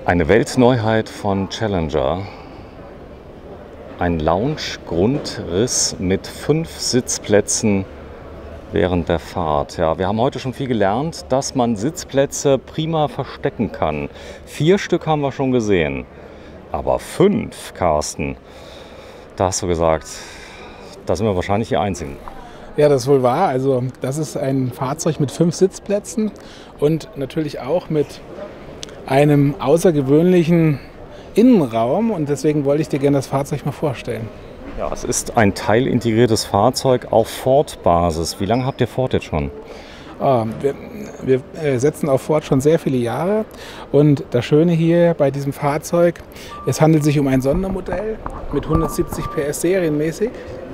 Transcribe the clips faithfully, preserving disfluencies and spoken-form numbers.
Eine Weltneuheit von Challenger. Ein Lounge-Grundriss mit fünf Sitzplätzen während der Fahrt. Ja, wir haben heute schon viel gelernt, dass man Sitzplätze prima verstecken kann. Vier Stück haben wir schon gesehen. Aber fünf, Carsten, da hast du gesagt, da sind wir wahrscheinlich die Einzigen. Ja, das ist wohl wahr. Also das ist ein Fahrzeug mit fünf Sitzplätzen und natürlich auch mit einem außergewöhnlichen Innenraum. Und deswegen wollte ich dir gerne das Fahrzeug mal vorstellen. Ja, es ist ein teilintegriertes Fahrzeug auf Ford-Basis. Wie lange habt ihr Ford jetzt schon? Oh, wir, wir setzen auf Ford schon sehr viele Jahre. Und das Schöne hier bei diesem Fahrzeug, es handelt sich um ein Sondermodell mit hundertsiebzig P S serienmäßig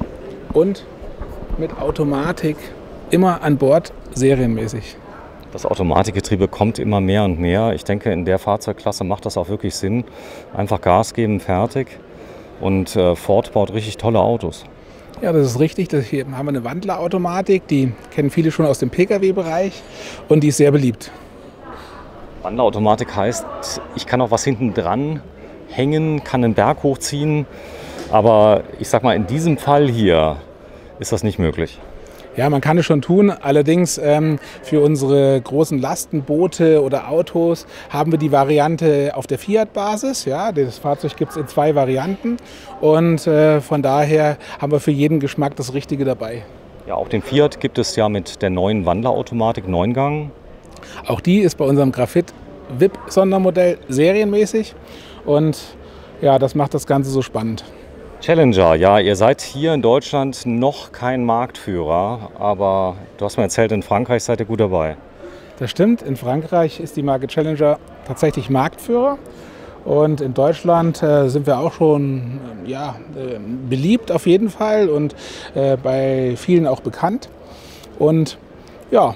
und mit Automatik immer an Bord serienmäßig. Das Automatikgetriebe kommt immer mehr und mehr. Ich denke, in der Fahrzeugklasse macht das auch wirklich Sinn. Einfach Gas geben, fertig. Und äh, Ford baut richtig tolle Autos. Ja, das ist richtig. Das hier haben wir eine Wandlerautomatik. Die kennen viele schon aus dem Pkw-Bereich und die ist sehr beliebt. Wandlerautomatik heißt, ich kann auch was hinten dran hängen, kann einen Berg hochziehen. Aber ich sag mal, in diesem Fall hier ist das nicht möglich. Ja, man kann es schon tun. Allerdings ähm, für unsere großen Lastenboote oder Autos haben wir die Variante auf der Fiat-Basis. Ja, das Fahrzeug gibt es in zwei Varianten und äh, von daher haben wir für jeden Geschmack das Richtige dabei. Ja, auch den Fiat gibt es ja mit der neuen Wandlerautomatik Neungang. Auch die ist bei unserem Graphit V I P-Sondermodell serienmäßig und ja, das macht das Ganze so spannend. Challenger, ja, ihr seid hier in Deutschland noch kein Marktführer, aber du hast mir erzählt, in Frankreich seid ihr gut dabei. Das stimmt, in Frankreich ist die Marke Challenger tatsächlich Marktführer und in Deutschland äh, sind wir auch schon äh, ja, äh, beliebt auf jeden Fall und äh, bei vielen auch bekannt. Und ja.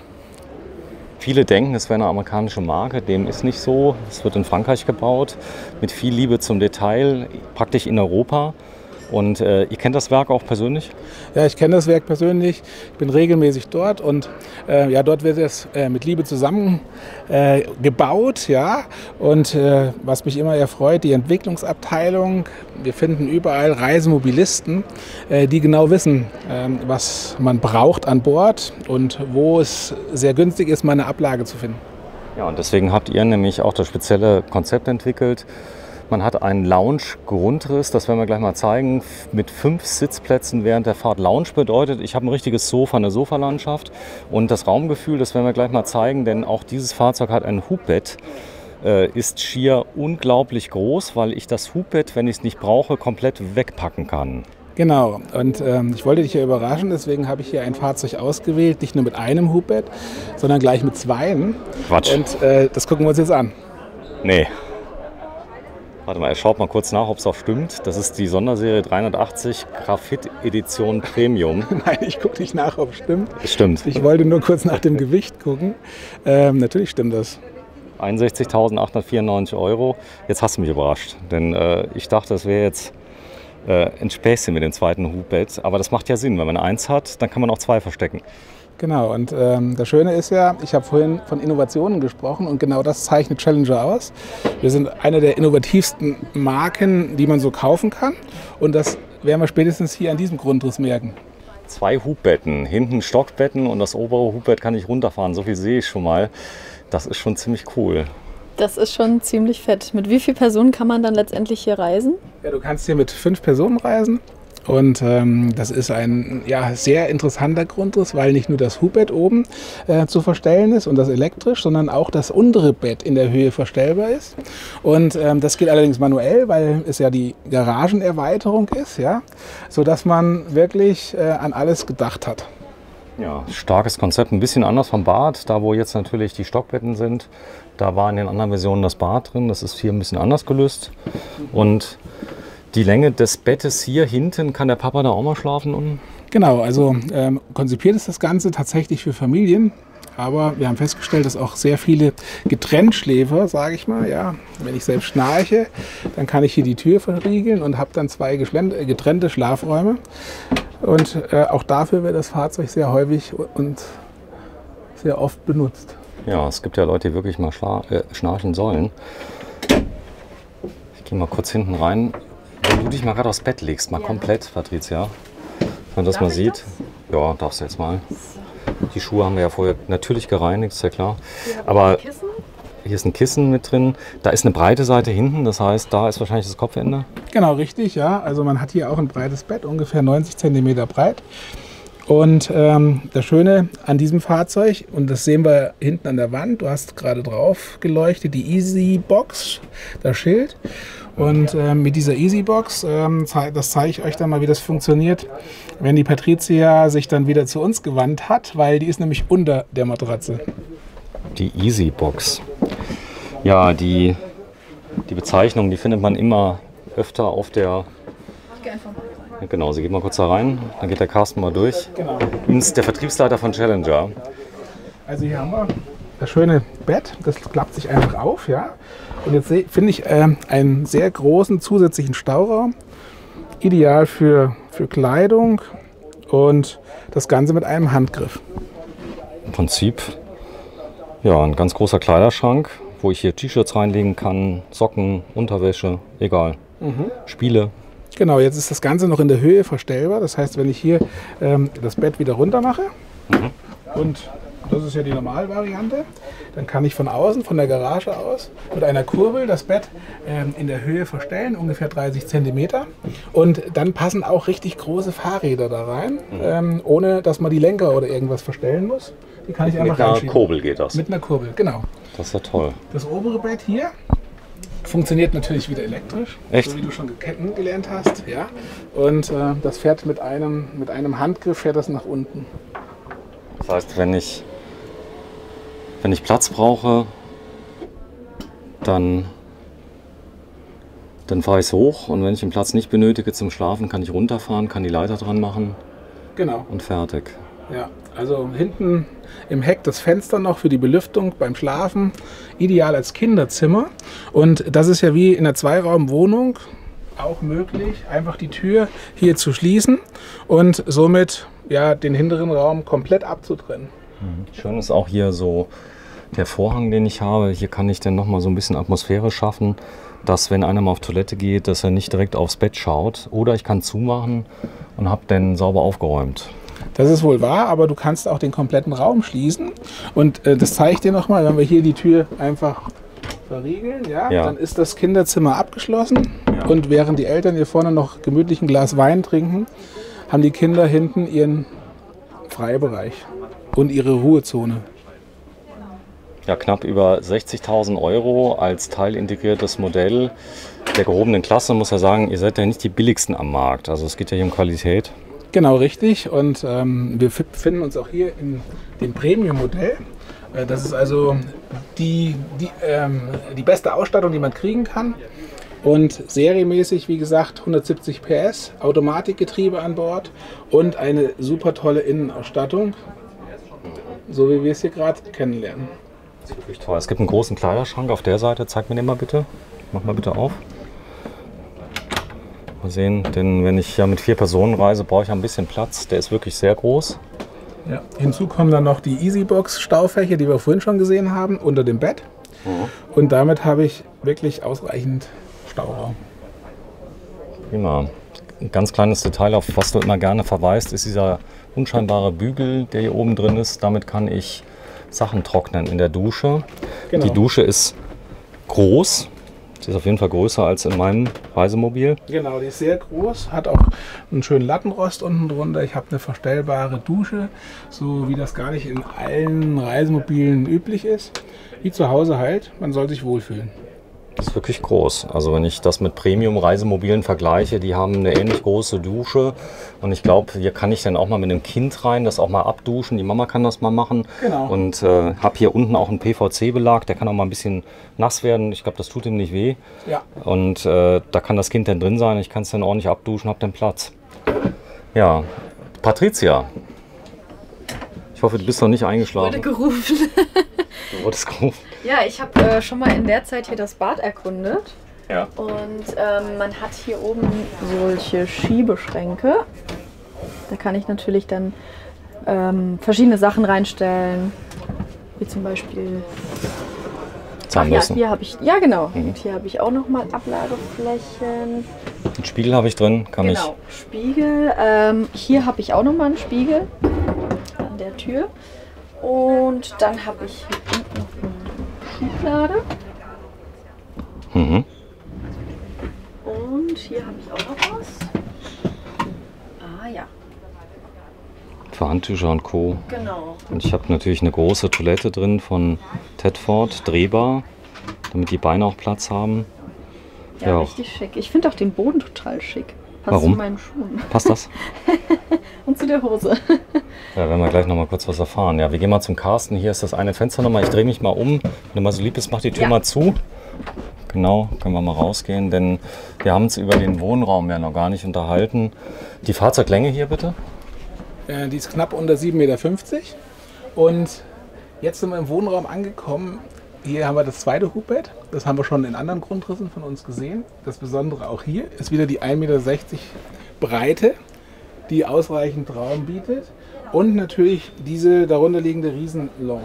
Viele denken, es wäre eine amerikanische Marke, dem ist nicht so. Es wird in Frankreich gebaut, mit viel Liebe zum Detail, praktisch in Europa. Und äh, ihr kennt das Werk auch persönlich? Ja, ich kenne das Werk persönlich. Ich bin regelmäßig dort und äh, ja, dort wird es äh, mit Liebe zusammen äh, gebaut. Ja? Und äh, was mich immer erfreut, die Entwicklungsabteilung. Wir finden überall Reisemobilisten, äh, die genau wissen, äh, was man braucht an Bord und wo es sehr günstig ist, mal eine Ablage zu finden. Ja, und deswegen habt ihr nämlich auch das spezielle Konzept entwickelt. Man hat einen Lounge-Grundriss, das werden wir gleich mal zeigen, mit fünf Sitzplätzen während der Fahrt. Lounge bedeutet, ich habe ein richtiges Sofa, eine Sofalandschaft und das Raumgefühl, das werden wir gleich mal zeigen, denn auch dieses Fahrzeug hat ein Hubbett, äh, ist schier unglaublich groß, weil ich das Hubbett, wenn ich es nicht brauche, komplett wegpacken kann. Genau, und ähm, ich wollte dich ja überraschen, deswegen habe ich hier ein Fahrzeug ausgewählt, nicht nur mit einem Hubbett, sondern gleich mit zweien. Quatsch. Und äh, das gucken wir uns jetzt an. Nee. Warte mal, schaut mal kurz nach, ob es auch stimmt. Das ist die Sonderserie dreihundertachtzig Graphit Edition Premium. Nein, ich gucke nicht nach, ob es stimmt. Es stimmt. Ich wollte nur kurz nach dem Gewicht gucken. Ähm, natürlich stimmt das. einundsechzigtausendachthundertvierundneunzig Euro. Jetzt hast du mich überrascht, denn äh, ich dachte, es wäre jetzt äh, ein Späßchen mit dem zweiten Hubbett. Aber das macht ja Sinn, wenn man eins hat, dann kann man auch zwei verstecken. Genau, und ähm, das Schöne ist ja, ich habe vorhin von Innovationen gesprochen und genau das zeichnet Challenger aus. Wir sind eine der innovativsten Marken, die man so kaufen kann und das werden wir spätestens hier an diesem Grundriss merken. Zwei Hubbetten, hinten Stockbetten und das obere Hubbett kann ich runterfahren, so viel sehe ich schon mal. Das ist schon ziemlich cool. Das ist schon ziemlich fett. Mit wie vielen Personen kann man dann letztendlich hier reisen? Ja, du kannst hier mit fünf Personen reisen. Und ähm, das ist ein ja, sehr interessanter Grundriss, weil nicht nur das Hubbett oben äh, zu verstellen ist und das elektrisch, sondern auch das untere Bett in der Höhe verstellbar ist. Und ähm, das geht allerdings manuell, weil es ja die Garagenerweiterung ist, ja, sodass man wirklich äh, an alles gedacht hat. Ja, starkes Konzept, ein bisschen anders vom Bad. Da wo jetzt natürlich die Stockbetten sind, da war in den anderen Versionen das Bad drin. Das ist hier ein bisschen anders gelöst. Und die Länge des Bettes hier hinten, kann der Papa da auch mal schlafen unten? Genau, also ähm, konzipiert ist das Ganze tatsächlich für Familien. Aber wir haben festgestellt, dass auch sehr viele Getrenntschläfer, sage ich mal, ja, wenn ich selbst schnarche, dann kann ich hier die Tür verriegeln und habe dann zwei getrennte Schlafräume. Und äh, auch dafür wird das Fahrzeug sehr häufig und sehr oft benutzt. Ja, es gibt ja Leute, die wirklich mal äh, schnarchen sollen. Ich gehe mal kurz hinten rein. Wenn du dich mal gerade aufs Bett legst, mal ja. komplett, Patricia. Wenn man das Darf mal sieht. Das? Ja, darfst du jetzt mal. Die Schuhe haben wir ja vorher natürlich gereinigt, ist ja klar. Aber hier ist ein Kissen mit drin. Da ist eine breite Seite hinten, das heißt, da ist wahrscheinlich das Kopfende. Genau, richtig, ja. Also man hat hier auch ein breites Bett, ungefähr neunzig Zentimeter breit. Und ähm, das Schöne an diesem Fahrzeug, und das sehen wir hinten an der Wand, du hast gerade drauf geleuchtet, die EasyBox, das Schild. Und ähm, mit dieser EasyBox, ähm, das zeige ich euch dann mal, wie das funktioniert, wenn die Patricia sich dann wieder zu uns gewandt hat, weil die ist nämlich unter der Matratze. Die EasyBox. Ja, die, die Bezeichnung, die findet man immer öfter auf der... Ja, genau, sie geht mal kurz da rein, dann geht der Carsten mal durch. Genau. Übrigens der Vertriebsleiter von Challenger. Also hier haben wir das schöne Bett, das klappt sich einfach auf, ja. Und jetzt finde ich äh, einen sehr großen zusätzlichen Stauraum, ideal für, für Kleidung und das Ganze mit einem Handgriff. Im Prinzip ja, ein ganz großer Kleiderschrank, wo ich hier T-Shirts reinlegen kann, Socken, Unterwäsche, egal, mhm. Spiele. Genau, jetzt ist das Ganze noch in der Höhe verstellbar. Das heißt, wenn ich hier ähm, das Bett wieder runter mache, mhm. und das ist ja die Normalvariante, dann kann ich von außen, von der Garage aus, mit einer Kurbel das Bett ähm, in der Höhe verstellen, ungefähr dreißig Zentimeter. Und dann passen auch richtig große Fahrräder da rein, mhm. ähm, ohne dass man die Lenker oder irgendwas verstellen muss. Die kann ich einfach reinschieben. Mit einer Kurbel geht das? Mit einer Kurbel, genau. Das ist ja toll. Das obere Bett hier funktioniert natürlich wieder elektrisch, Echt? So wie du schon kennengelernt hast. Ja. Und äh, das fährt mit einem, mit einem Handgriff fährt das nach unten. Das heißt, wenn ich, wenn ich Platz brauche, dann, dann fahre ich es hoch, und wenn ich den Platz nicht benötige zum Schlafen, kann ich runterfahren, kann die Leiter dran machen. Genau. Und fertig. Ja, also hinten im Heck das Fenster noch für die Belüftung beim Schlafen, ideal als Kinderzimmer. Und das ist ja wie in einer Zweiraumwohnung auch möglich, einfach die Tür hier zu schließen und somit ja, den hinteren Raum komplett abzutrennen. Schön ist auch hier so der Vorhang, den ich habe. Hier kann ich dann noch mal so ein bisschen Atmosphäre schaffen, dass, wenn einer mal auf Toilette geht, dass er nicht direkt aufs Bett schaut. Oder ich kann zumachen und habe dann sauber aufgeräumt. Das ist wohl wahr, aber du kannst auch den kompletten Raum schließen. Und äh, das zeige ich dir nochmal, wenn wir hier die Tür einfach verriegeln, ja, ja. Dann ist das Kinderzimmer abgeschlossen. Ja. Und während die Eltern hier vorne noch gemütlich ein Glas Wein trinken, haben die Kinder hinten ihren Freibereich und ihre Ruhezone. Ja, knapp über sechzigtausend Euro als teilintegriertes Modell der gehobenen Klasse. Muss ja sagen, ihr seid ja nicht die billigsten am Markt. Also es geht ja hier um Qualität. Genau, richtig. Und ähm, wir befinden uns auch hier in dem Premium-Modell. Äh, das ist also die, die, ähm, die beste Ausstattung, die man kriegen kann. Und serienmäßig, wie gesagt, hundertsiebzig P S, Automatikgetriebe an Bord und eine super tolle Innenausstattung, so wie wir es hier gerade kennenlernen. Das ist wirklich toll. Es gibt einen großen Kleiderschrank auf der Seite. Zeig mir den mal bitte. Mach mal bitte auf. Mal sehen, denn wenn ich ja mit vier Personen reise, brauche ich ein bisschen Platz. Der ist wirklich sehr groß. Ja. Hinzu kommen dann noch die EasyBox-Staufächer, die wir vorhin schon gesehen haben, unter dem Bett. Mhm. Und damit habe ich wirklich ausreichend Stauraum. Prima. Ein ganz kleines Detail, auf was du immer gerne verweist, ist dieser unscheinbare Bügel, der hier oben drin ist. Damit kann ich Sachen trocknen in der Dusche. Genau. Die Dusche ist groß. Sie ist auf jeden Fall größer als in meinem Reisemobil. Genau, die ist sehr groß, hat auch einen schönen Lattenrost unten drunter. Ich habe eine verstellbare Dusche, so wie das gar nicht in allen Reisemobilen üblich ist. Wie zu Hause halt, man soll sich wohlfühlen. Das ist wirklich groß. Also wenn ich das mit Premium-Reisemobilen vergleiche, die haben eine ähnlich große Dusche. Und ich glaube, hier kann ich dann auch mal mit einem Kind rein, das auch mal abduschen. Die Mama kann das mal machen. Genau. Und äh, habe hier unten auch einen P V C-Belag, der kann auch mal ein bisschen nass werden. Ich glaube, das tut ihm nicht weh. Ja. Und äh, da kann das Kind dann drin sein. Ich kann es dann ordentlich abduschen, habe dann Platz. Ja, Patricia. Ich hoffe, du bist noch nicht eingeschlafen. Ich wurde gerufen. Du wurdest gerufen. Ja, ich habe äh, schon mal in der Zeit hier das Bad erkundet. Ja. Und ähm, man hat hier oben solche Schiebeschränke. Da kann ich natürlich dann ähm, verschiedene Sachen reinstellen. Wie zum Beispiel Platz haben ja, müssen. hier habe ich, ja genau, mhm. und hier habe ich auch nochmal Ablageflächen. Einen Spiegel habe ich drin, kann ich. Genau, Spiegel. Ähm, hier habe ich auch nochmal einen Spiegel an der Tür. Und dann habe ich hier unten noch eine Schublade. Mhm. Und hier habe ich auch noch was. Ah ja. Für Handtücher und Co. Genau. Und ich habe natürlich eine große Toilette drin von Tedford, drehbar, damit die Beine auch Platz haben. Ja, ja richtig schick. Ich finde auch den Boden total schick. Passt Warum? zu meinen Schuhen. Passt das? Und zu der Hose. Ja, werden wir gleich noch mal kurz was erfahren. Ja, wir gehen mal zum Carsten. Hier ist das eine Fenster nochmal. Ich drehe mich mal um. Wenn du mal so lieb bist, mach die Tür ja. mal zu. Genau, können wir mal rausgehen, denn wir haben uns über den Wohnraum ja noch gar nicht unterhalten. Die Fahrzeuglänge hier bitte? Äh, die ist knapp unter sieben Meter fünfzig. Und jetzt sind wir im Wohnraum angekommen. Hier haben wir das zweite Hubbett. Das haben wir schon in anderen Grundrissen von uns gesehen. Das Besondere auch hier ist wieder die ein Meter sechzig Breite, die ausreichend Raum bietet. Und natürlich diese darunterliegende Riesenlounge.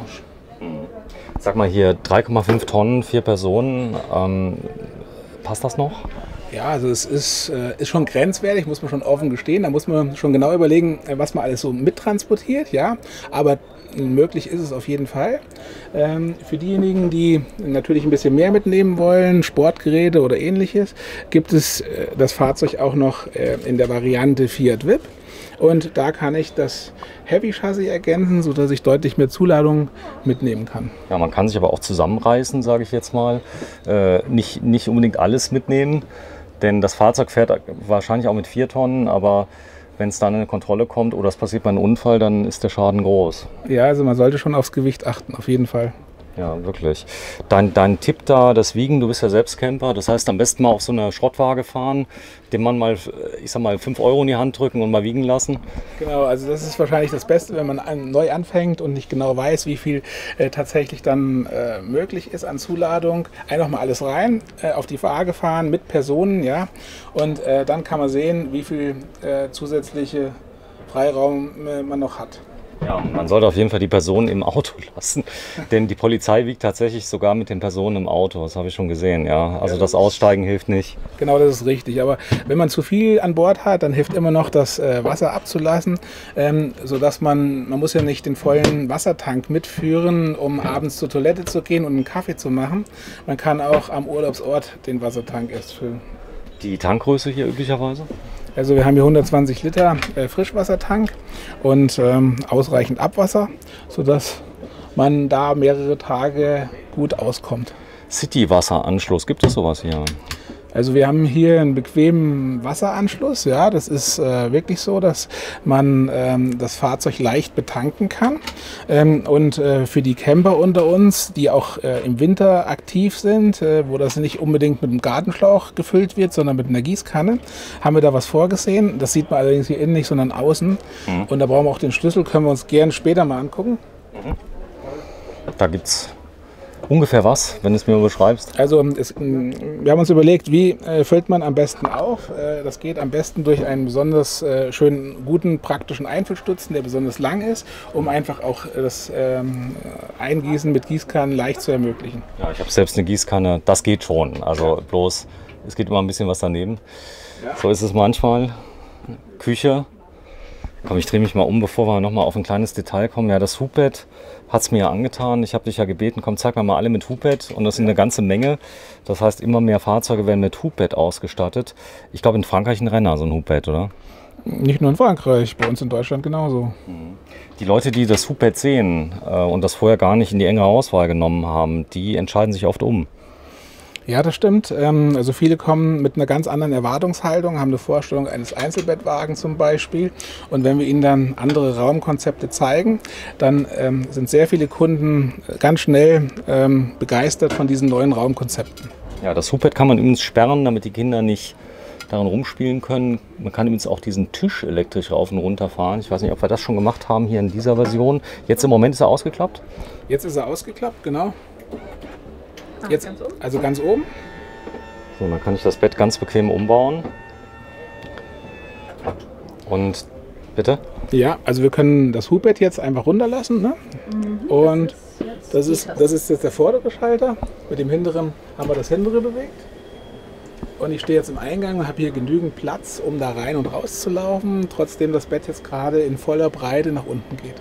Sag mal hier, drei Komma fünf Tonnen, vier Personen. Ähm, passt das noch? Ja, also es ist, äh, ist schon grenzwertig, muss man schon offen gestehen. Da muss man schon genau überlegen, was man alles so mittransportiert. Ja, aber möglich ist es auf jeden Fall. Ähm, für diejenigen, die natürlich ein bisschen mehr mitnehmen wollen, Sportgeräte oder ähnliches, gibt es äh, das Fahrzeug auch noch äh, in der Variante Fiat V I P. Und da kann ich das Heavy-Chassis ergänzen, sodass ich deutlich mehr Zuladung mitnehmen kann. Ja, man kann sich aber auch zusammenreißen, sage ich jetzt mal. Äh, nicht, nicht unbedingt alles mitnehmen, denn das Fahrzeug fährt wahrscheinlich auch mit vier Tonnen, aber wenn es dann in eine Kontrolle kommt oder es passiert bei einem Unfall, dann ist der Schaden groß. Ja, also man sollte schon aufs Gewicht achten, auf jeden Fall. Ja, wirklich. Dein, dein Tipp da, das Wiegen, du bist ja selbst Camper, das heißt am besten mal auf so eine Schrottwaage fahren, dem man mal, ich sag mal, fünf Euro in die Hand drücken und mal wiegen lassen. Genau, also das ist wahrscheinlich das Beste, wenn man an, neu anfängt und nicht genau weiß, wie viel äh, tatsächlich dann äh, möglich ist an Zuladung. Einfach mal alles rein, äh, auf die Waage fahren mit Personen, ja, und äh, dann kann man sehen, wie viel äh, zusätzliche Freiraum äh, man noch hat. Ja, man sollte auf jeden Fall die Personen im Auto lassen, denn die Polizei wiegt tatsächlich sogar mit den Personen im Auto, das habe ich schon gesehen, ja. Also das Aussteigen hilft nicht. Genau, das ist richtig, aber wenn man zu viel an Bord hat, dann hilft immer noch das äh, Wasser abzulassen, ähm, sodass man, man muss ja nicht den vollen Wassertank mitführen, um abends zur Toilette zu gehen und einen Kaffee zu machen. Man kann auch am Urlaubsort den Wassertank erst füllen. Die Tankgröße hier üblicherweise? Also wir haben hier hundertzwanzig Liter äh, Frischwassertank und ähm, ausreichend Abwasser, sodass man da mehrere Tage gut auskommt. City-Wasseranschluss, gibt es sowas hier? Also wir haben hier einen bequemen Wasseranschluss. Ja, das ist äh, wirklich so, dass man ähm, das Fahrzeug leicht betanken kann. Ähm, und äh, für die Camper unter uns, die auch äh, im Winter aktiv sind, äh, wo das nicht unbedingt mit einem Gartenschlauch gefüllt wird, sondern mit einer Gießkanne, haben wir da was vorgesehen. Das sieht man allerdings hier innen nicht, sondern außen. Mhm. Und da brauchen wir auch den Schlüssel, können wir uns gerne später mal angucken. Mhm. Da gibt's ungefähr was, wenn du es mir beschreibst? Also es, wir haben uns überlegt, wie äh, füllt man am besten auf. Äh, das geht am besten durch einen besonders äh, schönen, guten, praktischen Einfüllstutzen, der besonders lang ist, um einfach auch das ähm, Eingießen mit Gießkannen leicht zu ermöglichen. Ja, ich habe selbst eine Gießkanne, das geht schon. Also ja. Bloß, es geht immer ein bisschen was daneben. Ja. So ist es manchmal. Küche. Komm, ich drehe mich mal um, bevor wir noch mal auf ein kleines Detail kommen. Ja, das Hubbett hat es mir ja angetan. Ich habe dich ja gebeten, komm, zeig mir mal alle mit Hubbett. Und das sind eine ganze Menge. Das heißt, immer mehr Fahrzeuge werden mit Hubbett ausgestattet. Ich glaube, in Frankreich ein Renner, so ein Hubbett, oder? Nicht nur in Frankreich, bei uns in Deutschland genauso. Die Leute, die das Hubbett sehen äh, und das vorher gar nicht in die engere Auswahl genommen haben, die entscheiden sich oft um. Ja, das stimmt. Also viele kommen mit einer ganz anderen Erwartungshaltung, haben eine Vorstellung eines Einzelbettwagens zum Beispiel. Und wenn wir ihnen dann andere Raumkonzepte zeigen, dann ähm, sind sehr viele Kunden ganz schnell ähm, begeistert von diesen neuen Raumkonzepten. Ja, das Hubbett kann man übrigens sperren, damit die Kinder nicht daran rumspielen können. Man kann übrigens auch diesen Tisch elektrisch rauf und runter fahren. Ich weiß nicht, ob wir das schon gemacht haben hier in dieser Version. Jetzt im Moment ist er ausgeklappt? Jetzt ist er ausgeklappt, genau. Ach, Jetzt, ganz oben? also ganz oben. So, dann kann ich das Bett ganz bequem umbauen. Und bitte? Ja, also wir können das Hubbett jetzt einfach runterlassen, ne? Mhm, Und das ist jetzt Das die ist, Taste. das ist jetzt der vordere Schalter. Mit dem hinteren haben wir das hintere bewegt. Und ich stehe jetzt im Eingang und habe hier genügend Platz, um da rein und raus zu laufen, trotzdem das Bett jetzt gerade in voller Breite nach unten geht.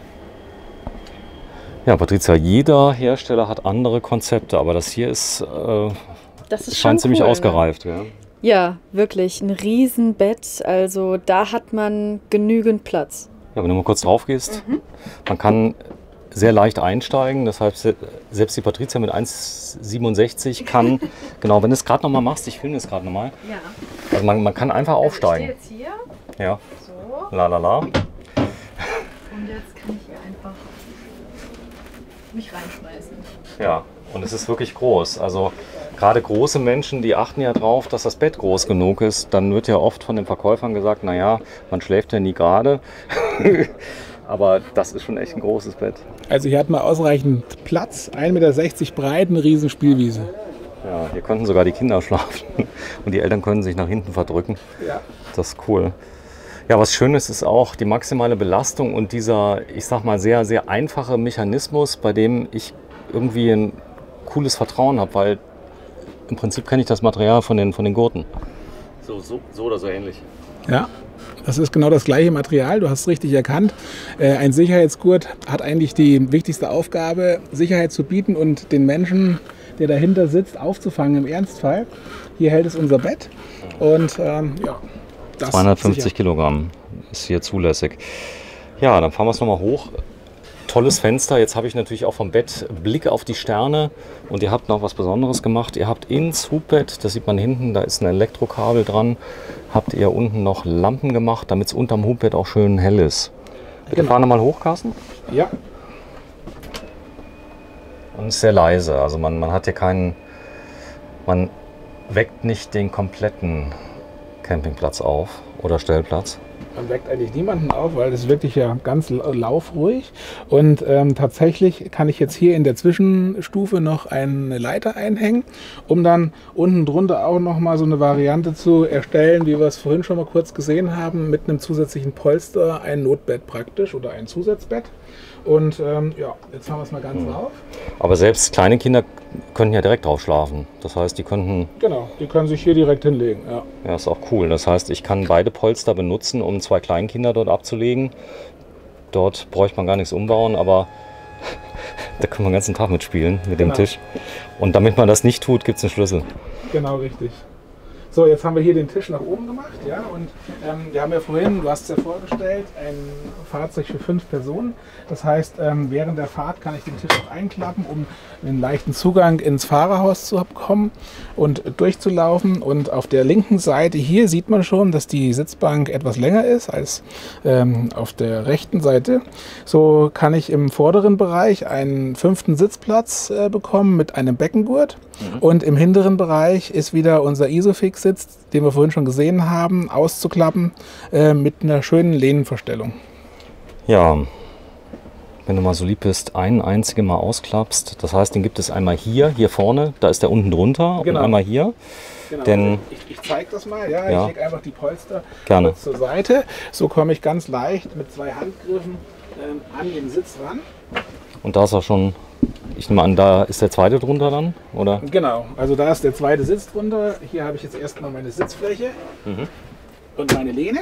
Ja, Patricia, jeder Hersteller hat andere Konzepte, aber das hier ist, äh, Das ist scheint schon ziemlich cool, ausgereift. Ja. Ne? Ja, wirklich ein Riesenbett. Also da hat man genügend Platz. Ja, wenn du mal kurz drauf gehst, mhm. man kann sehr leicht einsteigen. Das heißt, selbst die Patricia mit eins Komma siebenundsechzig kann, genau, wenn du es gerade nochmal machst, ich filme es gerade nochmal. Ja. Also man, man kann einfach aufsteigen. Ich stehe jetzt hier. Ja. So. La la la. Und jetzt kann ich hier einfach mich reinschmeißen. Ja, und es ist wirklich groß. Also gerade große Menschen, die achten ja drauf, dass das Bett groß genug ist. Dann wird ja oft von den Verkäufern gesagt, naja, man schläft ja nie gerade. Aber das ist schon echt ein großes Bett. Also hier hat man ausreichend Platz, ein Meter sechzig breit, eine riesen Spielwiese. Ja, hier könnten sogar die Kinder schlafen und die Eltern können sich nach hinten verdrücken. Ja. Das ist cool. Ja, was schön ist, ist auch die maximale Belastung und dieser, ich sag mal, sehr, sehr einfache Mechanismus, bei dem ich irgendwie ein cooles Vertrauen habe, weil im Prinzip kenne ich das Material von den, von den Gurten. So, so, so oder so ähnlich. Ja, das ist genau das gleiche Material, du hast es richtig erkannt. Äh, ein Sicherheitsgurt hat eigentlich die wichtigste Aufgabe, Sicherheit zu bieten und den Menschen, der dahinter sitzt, aufzufangen im Ernstfall. Hier hält es unser Bett und ähm, ja, das zweihundertfünfzig sicher. Kilogramm ist hier zulässig. Ja, dann fahren wir es nochmal hoch. Tolles Fenster. Jetzt habe ich natürlich auch vom Bett Blick auf die Sterne und ihr habt noch was Besonderes gemacht. Ihr habt ins Hubbett, das sieht man hinten, da ist ein Elektrokabel dran, habt ihr unten noch Lampen gemacht, damit es unterm Hubbett auch schön hell ist. Bitte Genau. fahren wir mal hoch, Carsten. Ja, Und es ist sehr leise, also man, man hat hier keinen, man weckt nicht den kompletten Campingplatz auf oder Stellplatz. man weckt eigentlich niemanden auf, weil das ist wirklich ja ganz laufruhig. Und ähm, tatsächlich kann ich jetzt hier in der Zwischenstufe noch eine Leiter einhängen, um dann unten drunter auch noch mal so eine Variante zu erstellen, wie wir es vorhin schon mal kurz gesehen haben, mit einem zusätzlichen Polster, ein Notbett praktisch oder ein Zusatzbett. Und ähm, ja, jetzt haben wir es mal ganz drauf. Aber selbst kleine Kinder können ja direkt drauf schlafen. Das heißt, die könnten... Genau, die können sich hier direkt hinlegen. Ja. Ja, ist auch cool. Das heißt, ich kann beide Polster benutzen, um zwei Kleinkinder dort abzulegen. Dort bräuchte man gar nichts umbauen, aber da können wir den ganzen Tag mitspielen mit dem Genau. Tisch. Und damit man das nicht tut, gibt es einen Schlüssel. Genau, richtig. So, jetzt haben wir hier den Tisch nach oben gemacht, ja, und ähm, wir haben ja vorhin, du hast es ja vorgestellt, ein Fahrzeug für fünf Personen. Das heißt, ähm, während der Fahrt kann ich den Tisch auch einklappen, um einen leichten Zugang ins Fahrerhaus zu bekommen und durchzulaufen. Und auf der linken Seite hier sieht man schon, dass die Sitzbank etwas länger ist als ähm, auf der rechten Seite. So kann ich im vorderen Bereich einen fünften Sitzplatz äh, bekommen mit einem Beckengurt. Mhm. Und im hinteren Bereich ist wieder unser Isofix-Sitz, den wir vorhin schon gesehen haben, auszuklappen äh, mit einer schönen Lehnenverstellung. Ja, wenn du mal so lieb bist, einen einzigen Mal ausklappst. Das heißt, den gibt es einmal hier, hier vorne, da ist der unten drunter Genau. und einmal hier. Genau, Denn, also ich, ich zeige das mal, ja, Ja. ich lege einfach die Polster Gerne. kurz zur Seite. So komme ich ganz leicht mit zwei Handgriffen ähm, an den Sitz ran. und da ist auch schon, ich nehme an, da ist der zweite drunter dann, oder? Genau, also da ist der zweite Sitz drunter. Hier habe ich jetzt erstmal meine Sitzfläche Mhm. und meine Lehne.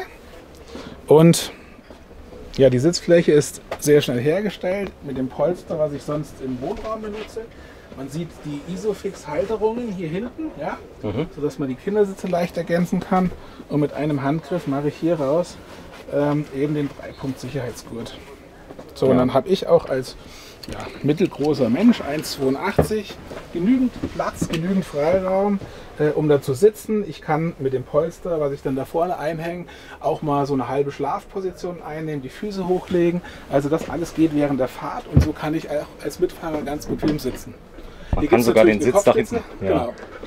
Und ja, die Sitzfläche ist sehr schnell hergestellt mit dem Polster, was ich sonst im Wohnraum benutze. Man sieht die Isofix-Halterungen hier hinten, ja, Mhm. sodass man die Kindersitze leicht ergänzen kann. Und mit einem Handgriff mache ich hier raus ähm, eben den Dreipunkt-Sicherheitsgurt. So, Ja. und dann habe ich auch als ja, mittelgroßer Mensch, eins Komma zweiundachtzig, genügend Platz, genügend Freiraum, äh, um da zu sitzen. Ich kann mit dem Polster, was ich dann da vorne einhänge, auch mal so eine halbe Schlafposition einnehmen, die Füße hochlegen. Also das alles geht während der Fahrt und so kann ich auch als Mitfahrer ganz bequem sitzen. Man Hier kann gibt's sogar den natürlich Sitz nach eine hinten. Kopfstütze. Ja. Genau.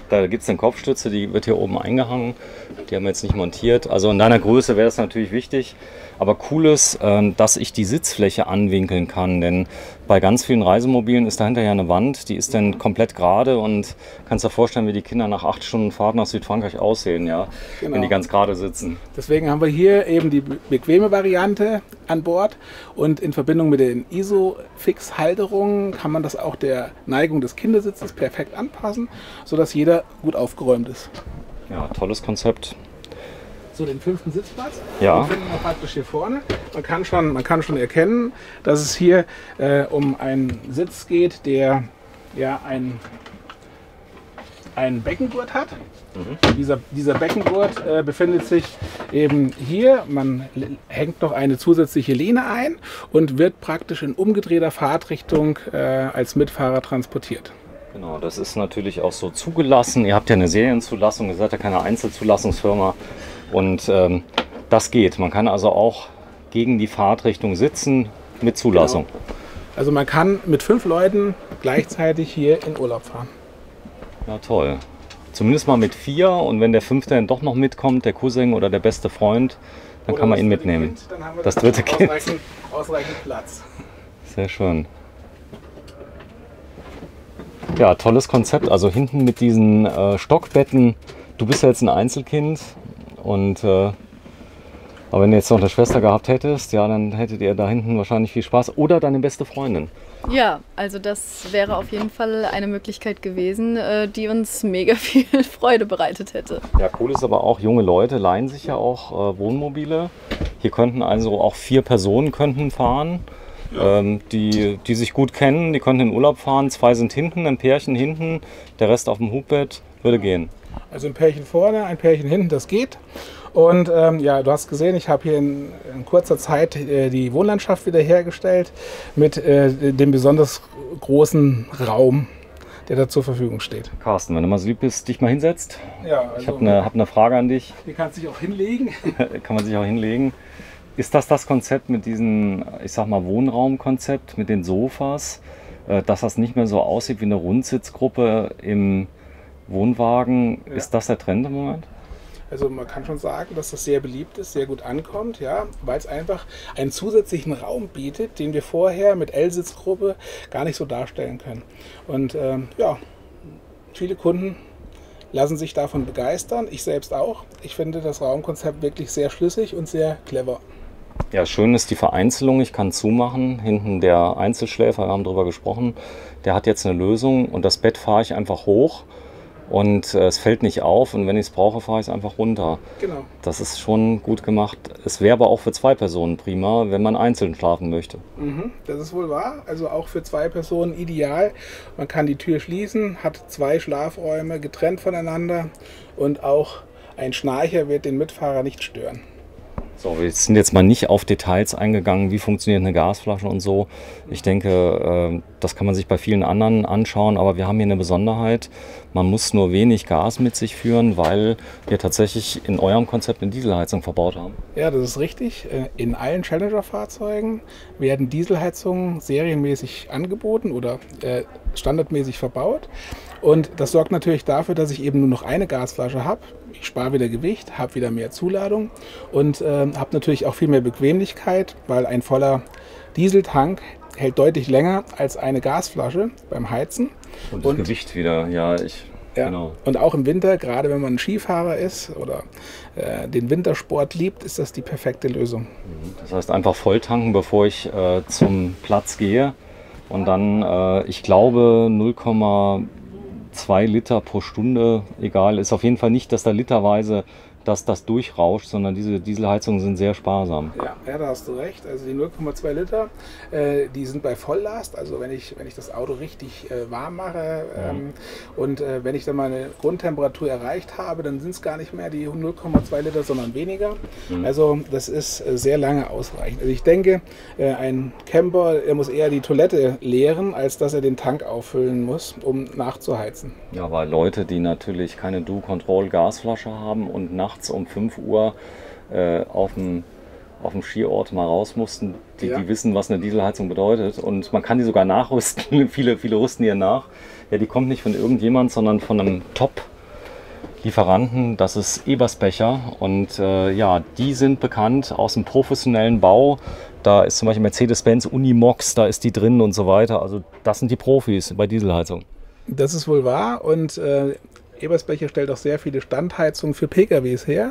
Da gibt es eine Kopfstütze, die wird hier oben eingehangen. Die haben wir jetzt nicht montiert. Also in deiner Größe wäre das natürlich wichtig. Aber cool ist, dass ich die Sitzfläche anwinkeln kann, denn bei ganz vielen Reisemobilen ist dahinter ja eine Wand, die ist dann komplett gerade und kannst dir vorstellen, wie die Kinder nach acht Stunden Fahrt nach Südfrankreich aussehen, ja, genau. Wenn die ganz gerade sitzen. Deswegen haben wir hier eben die bequeme Variante an Bord und in Verbindung mit den Isofix-Halterungen kann man das auch der Neigung des Kindersitzes perfekt anpassen, sodass jeder gut aufgeräumt ist. Ja, tolles Konzept. So, den fünften Sitzplatz. Ja. Den finden wir praktisch hier vorne. Man kann schon, man kann schon erkennen, dass es hier äh, um einen Sitz geht, der ja ein, einen Beckengurt hat. Mhm. Dieser, dieser Beckengurt äh, befindet sich eben hier. Man hängt noch eine zusätzliche Lehne ein und wird praktisch in umgedrehter Fahrtrichtung äh, als Mitfahrer transportiert. Genau, das ist natürlich auch so zugelassen. Ihr habt ja eine Serienzulassung, ihr seid ja keine Einzelzulassungsfirma. Und ähm, das geht. Man kann also auch gegen die Fahrtrichtung sitzen mit Zulassung. Genau. Also man kann mit fünf Leuten gleichzeitig hier in Urlaub fahren. Ja, toll. Zumindest mal mit vier und wenn der fünfte dann doch noch mitkommt, der Cousin oder der beste Freund, dann oder kann man ihn mitnehmen. Kind, dann haben wir das dritte Kind. Ausreichend, ausreichend Platz. Sehr schön. Ja, tolles Konzept. Also hinten mit diesen äh, Stockbetten. Du bist ja jetzt ein Einzelkind. Und, äh, aber wenn du jetzt noch eine Schwester gehabt hättest, ja, dann hättet ihr da hinten wahrscheinlich viel Spaß. Oder deine beste Freundin. Ja, also das wäre auf jeden Fall eine Möglichkeit gewesen, äh, die uns mega viel Freude bereitet hätte. Ja, cool ist aber auch, junge Leute leihen sich ja auch äh, Wohnmobile. Hier könnten also auch vier Personen könnten fahren, ja. ähm, die, die sich gut kennen. Die könnten in Urlaub fahren. Zwei sind hinten, ein Pärchen hinten, der Rest auf dem Hubbett, würde gehen. Also ein Pärchen vorne, ein Pärchen hinten, das geht. Und ähm, ja, du hast gesehen, ich habe hier in, in kurzer Zeit äh, die Wohnlandschaft wiederhergestellt mit äh, dem besonders großen Raum, der da zur Verfügung steht. Carsten, wenn du mal so lieb bist, dich mal hinsetzt. Ja, also, ich habe eine, hab eine Frage an dich. Die kannst du dich auch hinlegen. Kann man sich auch hinlegen. Ist das das Konzept mit diesem, ich sag mal, Wohnraumkonzept mit den Sofas, äh, dass das nicht mehr so aussieht wie eine Rundsitzgruppe im Wohnwagen, ja. Ist das der Trend im Moment? Also man kann schon sagen, dass das sehr beliebt ist, sehr gut ankommt, ja, weil es einfach einen zusätzlichen Raum bietet, den wir vorher mit L-Sitzgruppe gar nicht so darstellen können. Und ähm, ja, viele Kunden lassen sich davon begeistern, ich selbst auch. Ich finde das Raumkonzept wirklich sehr schlüssig und sehr clever. Ja, schön ist die Vereinzelung, ich kann zumachen. Hinten der Einzelschläfer, wir haben darüber gesprochen, der hat jetzt eine Lösung und das Bett fahre ich einfach hoch. Und äh, es fällt nicht auf und wenn ich es brauche, fahre ich es einfach runter. Genau. Das ist schon gut gemacht. Es wäre aber auch für zwei Personen prima, wenn man einzeln schlafen möchte. Mhm, das ist wohl wahr. Also auch für zwei Personen ideal. Man kann die Tür schließen, hat zwei Schlafräume getrennt voneinander und auch ein Schnarcher wird den Mitfahrer nicht stören. So, wir sind jetzt mal nicht auf Details eingegangen, wie funktioniert eine Gasflasche und so. Ich denke, das kann man sich bei vielen anderen anschauen, aber wir haben hier eine Besonderheit. Man muss nur wenig Gas mit sich führen, weil wir tatsächlich in eurem Konzept eine Dieselheizung verbaut haben. Ja, das ist richtig. In allen Challenger-Fahrzeugen werden Dieselheizungen serienmäßig angeboten oder standardmäßig verbaut. Und das sorgt natürlich dafür, dass ich eben nur noch eine Gasflasche habe. Ich spare wieder Gewicht, habe wieder mehr Zuladung und äh, habe natürlich auch viel mehr Bequemlichkeit, weil ein voller Dieseltank hält deutlich länger als eine Gasflasche beim Heizen. Und das und, Gewicht wieder, ja, ich... Ja, genau. Und auch im Winter, gerade wenn man ein Skifahrer ist oder äh, den Wintersport liebt, ist das die perfekte Lösung. Das heißt einfach voll tanken, bevor ich äh, zum Platz gehe und dann, äh, ich glaube, null Komma zwei Liter pro Stunde, egal, ist auf jeden Fall nicht, dass da literweise dass das durchrauscht, sondern diese Dieselheizungen sind sehr sparsam. Ja, ja, da hast du recht. Also die null Komma zwei Liter, äh, die sind bei Volllast, also wenn ich, wenn ich das Auto richtig äh, warm mache ähm, ja. und äh, wenn ich dann meine Grundtemperatur erreicht habe, dann sind es gar nicht mehr die null Komma zwei Liter, sondern weniger. Mhm. Also das ist äh, sehr lange ausreichend. Also ich denke, äh, ein Camper, er muss eher die Toilette leeren, als dass er den Tank auffüllen muss, um nachzuheizen. Ja, weil Leute, die natürlich keine Do-Control-Gasflasche haben und nachts um fünf Uhr äh, auf dem auf dem Skiort mal raus mussten, die, ja. die wissen, was eine Dieselheizung bedeutet. Und man kann die sogar nachrüsten. viele, viele rüsten hier nach. Ja, die kommt nicht von irgendjemand, sondern von einem Top Lieferanten, das ist Eberspecher und äh, ja, die sind bekannt aus dem professionellen Bau. Da ist zum Beispiel Mercedes-Benz Unimox, da ist die drin und so weiter. Also das sind die Profis bei Dieselheizung. Das ist wohl wahr und äh, Eberspecher stellt auch sehr viele Standheizungen für P K Ws her.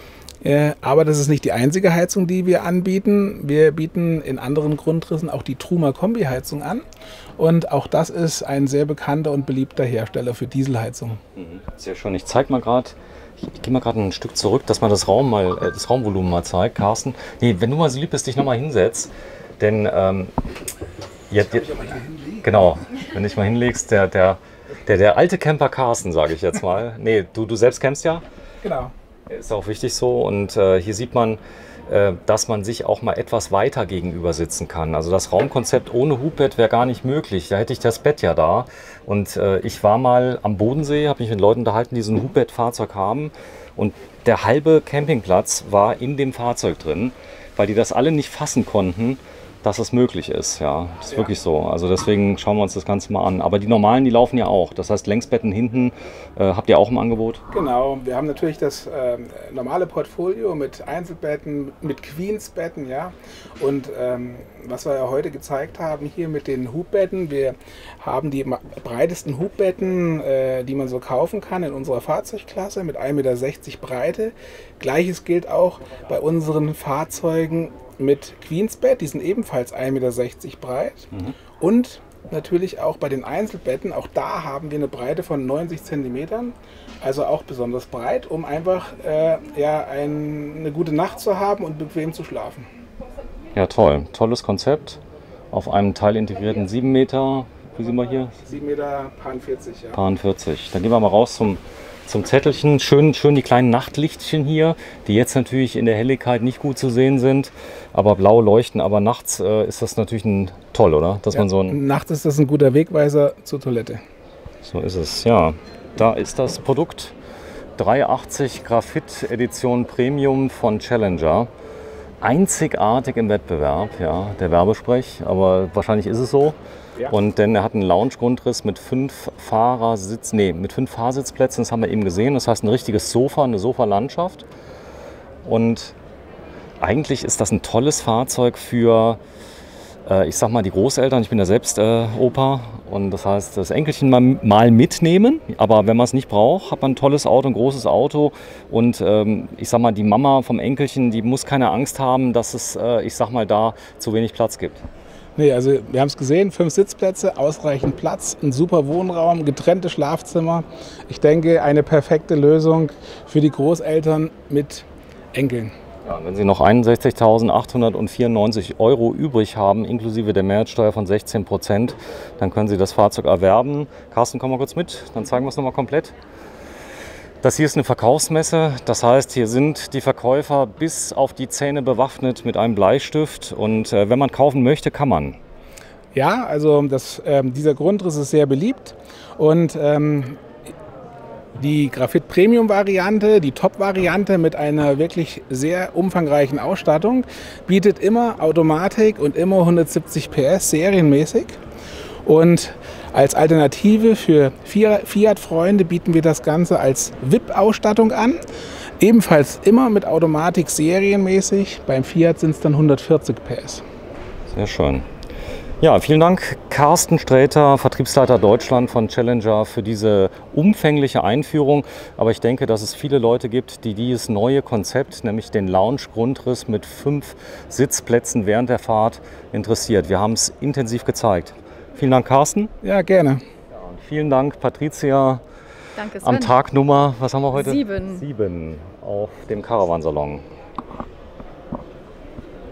Äh, aber das ist nicht die einzige Heizung, die wir anbieten. Wir bieten in anderen Grundrissen auch die Truma Kombi-Heizung an. Und auch das ist ein sehr bekannter und beliebter Hersteller für Dieselheizungen. Sehr schön. Ich zeige mal gerade, ich, ich gehe mal gerade ein Stück zurück, dass man das, Raum mal, äh, das Raumvolumen mal zeigt. Carsten, nee, wenn du mal so lieb bist, dich nochmal hinsetzt. Denn, ähm, jetzt, jetzt, genau, wenn du dich mal hinlegst, der, der, der, der alte Camper Carsten, sage ich jetzt mal. Nee, du, du selbst campst ja? Genau. Ist auch wichtig so und äh, hier sieht man, äh, dass man sich auch mal etwas weiter gegenüber sitzen kann. Also das Raumkonzept ohne Hubbett wäre gar nicht möglich. Da hätte ich das Bett ja da. Und äh, ich war mal am Bodensee, habe mich mit Leuten unterhalten, die so ein Hubbett-Fahrzeug haben. Und der halbe Campingplatz war in dem Fahrzeug drin, weil die das alle nicht fassen konnten, dass es möglich ist. Ja, das ist ja wirklich so. Also deswegen schauen wir uns das Ganze mal an. Aber die normalen, die laufen ja auch. Das heißt, Längsbetten hinten äh, habt ihr auch im Angebot? Genau, wir haben natürlich das äh, normale Portfolio mit Einzelbetten, mit Queensbetten, ja. Und ähm, was wir ja heute gezeigt haben hier mit den Hubbetten, wir haben die breitesten Hubbetten, äh, die man so kaufen kann in unserer Fahrzeugklasse mit ein Meter sechzig Breite. Gleiches gilt auch bei unseren Fahrzeugen mit Queensbett, die sind ebenfalls ein Meter sechzig breit. Mhm. Und natürlich auch bei den Einzelbetten, auch da haben wir eine Breite von neunzig Zentimetern, also auch besonders breit, um einfach äh, ja, ein, eine gute Nacht zu haben und bequem zu schlafen. Ja, toll. Tolles Konzept. Auf einem teilintegrierten sieben Meter, wie sehen wir hier? sieben Meter, vierzig, ja. vierzig. Dann gehen wir mal raus zum Zum Zettelchen, schön, schön die kleinen Nachtlichtchen hier, die jetzt natürlich in der Helligkeit nicht gut zu sehen sind, aber blau leuchten. Aber nachts äh, ist das natürlich ein, toll, oder? Dass ja, man so ein nachts ist das ein guter Wegweiser zur Toilette. So ist es, ja. Da ist das Produkt dreihundertachtzig Graphit Edition Premium von Challenger. Einzigartig im Wettbewerb, ja, der Werbesprech, aber wahrscheinlich ist es so. Ja. Und denn er hat einen Lounge-Grundriss mit fünf Fahrersitz, nee, mit fünf Fahrsitzplätzen, das haben wir eben gesehen. Das heißt ein richtiges Sofa, eine Sofalandschaft. Und eigentlich ist das ein tolles Fahrzeug für, äh, ich sag mal, die Großeltern. Ich bin ja selbst äh, Opa und das heißt, das Enkelchen mal, mal mitnehmen. Aber wenn man es nicht braucht, hat man ein tolles Auto, ein großes Auto. Und ähm, ich sag mal, die Mama vom Enkelchen, die muss keine Angst haben, dass es, äh, ich sag mal, da zu wenig Platz gibt. Nee, also wir haben es gesehen, fünf Sitzplätze, ausreichend Platz, ein super Wohnraum, getrennte Schlafzimmer. Ich denke, eine perfekte Lösung für die Großeltern mit Enkeln. Ja, wenn Sie noch einundsechzigtausendachthundertvierundneunzig Euro übrig haben, inklusive der Mehrwertsteuer von sechzehn Prozent, dann können Sie das Fahrzeug erwerben. Carsten, komm mal kurz mit, dann zeigen wir es nochmal komplett. Das hier ist eine Verkaufsmesse, das heißt, hier sind die Verkäufer bis auf die Zähne bewaffnet mit einem Bleistift und äh, wenn man kaufen möchte, kann man. Ja, also das, äh, dieser Grundriss ist sehr beliebt und ähm, die Graphit Premium Variante, die Top-Variante mit einer wirklich sehr umfangreichen Ausstattung, bietet immer Automatik und immer hundertsiebzig P S serienmäßig. Und als Alternative für Fiat-Freunde bieten wir das Ganze als V I P-Ausstattung an. Ebenfalls immer mit Automatik serienmäßig. Beim Fiat sind es dann hundertvierzig P S. Sehr schön. Ja, vielen Dank, Carsten Sträter, Vertriebsleiter Deutschland von Challenger, für diese umfängliche Einführung. Aber ich denke, dass es viele Leute gibt, die dieses neue Konzept, nämlich den Lounge-Grundriss mit fünf Sitzplätzen während der Fahrt, interessiert. Wir haben es intensiv gezeigt. Vielen Dank, Carsten. Ja, gerne. Ja, und vielen Dank, Patricia. Danke, Sven. Am Tag Nummer, was haben wir heute? Sieben. Sieben auf dem Caravansalon.